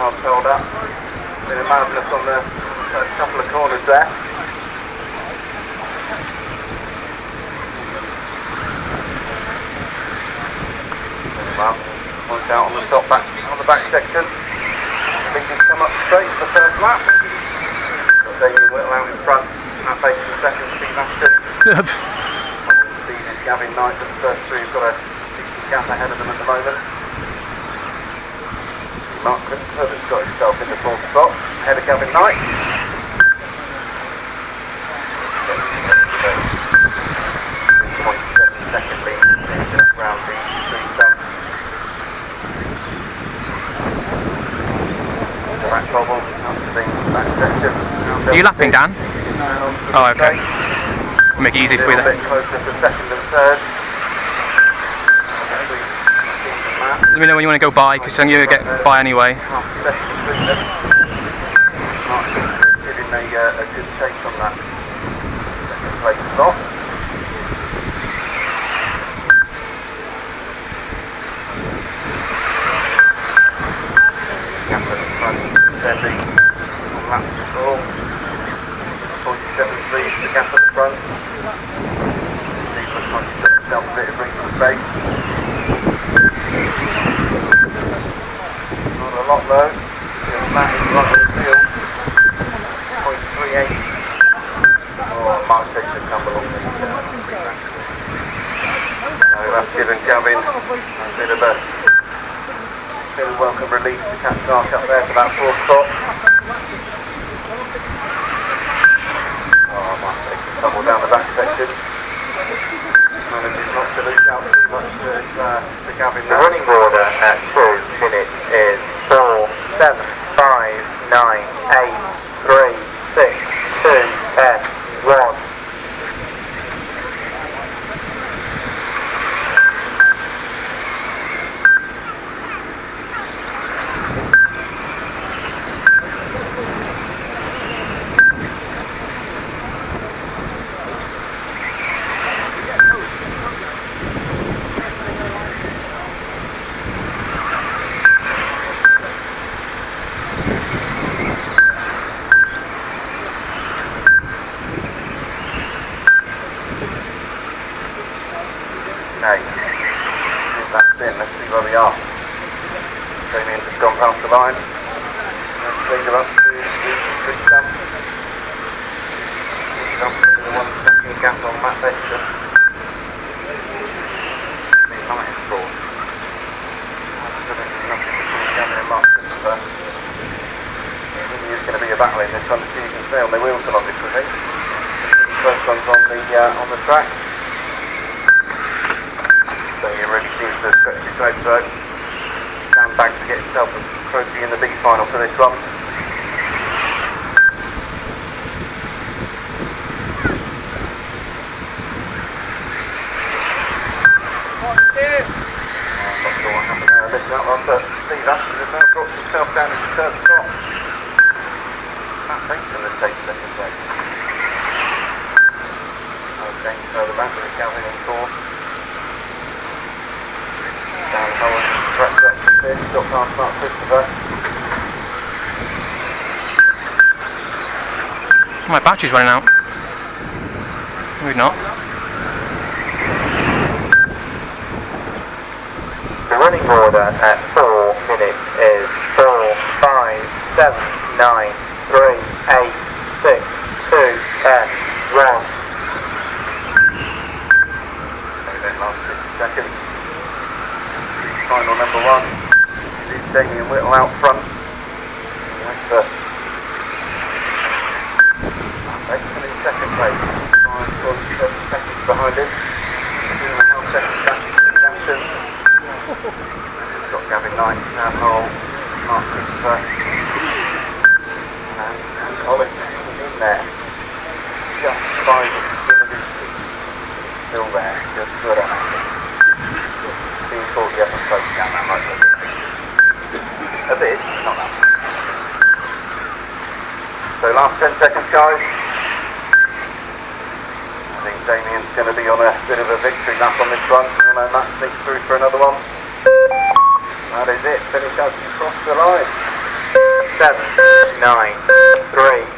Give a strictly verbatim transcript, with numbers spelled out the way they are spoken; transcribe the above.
cars held up. Been a madness on the first couple of corners there. Well, one's out on the top back, on the back section. I think he's come up straight for the first lap. Got Damien Whittle out in front, Matt Baker in second, Steve Ashton. Steve is Gavin Knight, but the first three have got a decent gap ahead of them at the moment. Mark Herbert's got himself in the fourth spot, ahead of Gavin Knight. three point seven second lead round the three stump. The back bobble up to the back section. Are you lapping, Dan? Oh, okay. Make it easy for you there. A bit closer to second and third. Let me know when you want to go by, because then you get by anyway. Mark giving a, uh, a good chase on that second place slot. Gap at the front, steady on lap four. twenty-seven three is the gap at the front. Steve looks like he's done himself a bit of breathing space. Not a lot though. Matt is right on the field. point three eight. Oh, Mark takes a couple on the uh, so that's given Gavin a bit of a bit of welcome relief to catch Mark up there for that fourth spot. Oh, Mark takes a couple down the back section. Manages not to lose out too much to, uh, to Gavin. The running order at two minutes is four, seven, five, nine, eight, three, six, two, ten, one. Okay, that's in, let's see where we are. Damien's just gone past the line. Let's bring them up to the three stump. Three stump with the one second gap on Matt Baker. He's not in fourth. Absolutely nothing between Gavin and Mark Christopher. It really is going to be a battle in this one to see who can stay on their wheels along this, I think. First one's on the, uh, on the track. So he really seems to stretch his legs out. Down back to get himself a trophy in the big final for this one. I'm not sure what happened there. I missed that one, but Steve Ashton has now dropped himself down into third spot. Matt Baker has taken second place. Okay, further back with Gavin in fourth. Down Howard, wrapped up to fifth, got past Mark Christopher. My battery's running out. Maybe not. The running order at four minutes is four, five, seven, nine, three, eight, six, two, ten, one. So then last sixty seconds. Final number one. It is Damien Whittle out front. That's the Baker in second place. five point seven seconds behind him. Two and a half seconds back to the Ashton. We've got Gavin Knight, Sam Hole, Mark Christopher, and, and Colin in there. Just by the skin of his teeth. Still there, just good on it. Being caught the upper close down that much, a bit, not that much. So last ten seconds, guys. I think Damien's going to be on a bit of a victory lap on this one, and then Matt sneaks through for another one. That is it, finish as you cross the line. seven, nine, three,